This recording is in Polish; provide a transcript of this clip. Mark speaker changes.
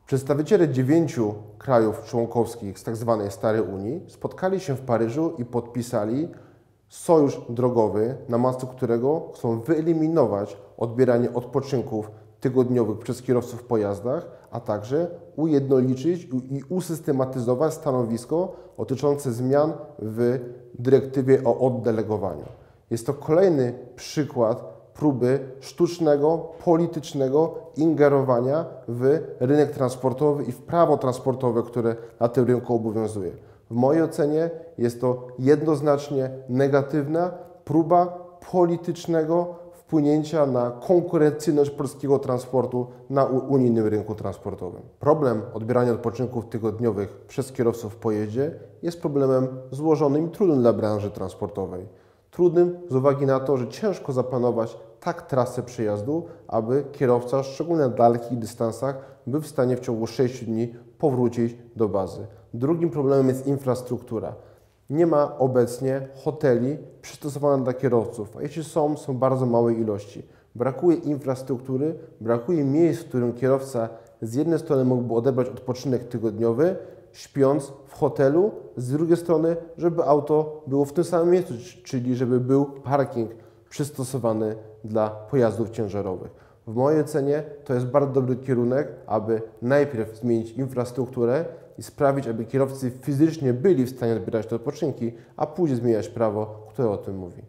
Speaker 1: Przedstawiciele 9 krajów członkowskich z tzw. Starej Unii spotkali się w Paryżu i podpisali sojusz drogowy, na mocy którego chcą wyeliminować odbieranie odpoczynków tygodniowych przez kierowców w pojazdach, a także ujednolicić i usystematyzować stanowisko dotyczące zmian w dyrektywie o oddelegowaniu. Jest to kolejny przykład próby sztucznego, politycznego ingerowania w rynek transportowy i w prawo transportowe, które na tym rynku obowiązuje. W mojej ocenie jest to jednoznacznie negatywna próba politycznego wpłynięcia na konkurencyjność polskiego transportu na unijnym rynku transportowym. Problem odbierania odpoczynków tygodniowych przez kierowców w pojeździe jest problemem złożonym i trudnym dla branży transportowej. Trudnym z uwagi na to, że ciężko zaplanować tak trasę przejazdu, aby kierowca, szczególnie na dalekich dystansach, był w stanie w ciągu 6 dni powrócić do bazy. Drugim problemem jest infrastruktura. Nie ma obecnie hoteli przystosowanych dla kierowców, a jeśli są bardzo małej ilości. Brakuje infrastruktury, brakuje miejsc, w którym kierowca z jednej strony mógłby odebrać odpoczynek tygodniowy, śpiąc w hotelu, z drugiej strony, żeby auto było w tym samym miejscu, czyli żeby był parking przystosowany dla pojazdów ciężarowych. W mojej ocenie to jest bardzo dobry kierunek, aby najpierw zmienić infrastrukturę i sprawić, aby kierowcy fizycznie byli w stanie odbierać te odpoczynki, a później zmieniać prawo, które o tym mówi.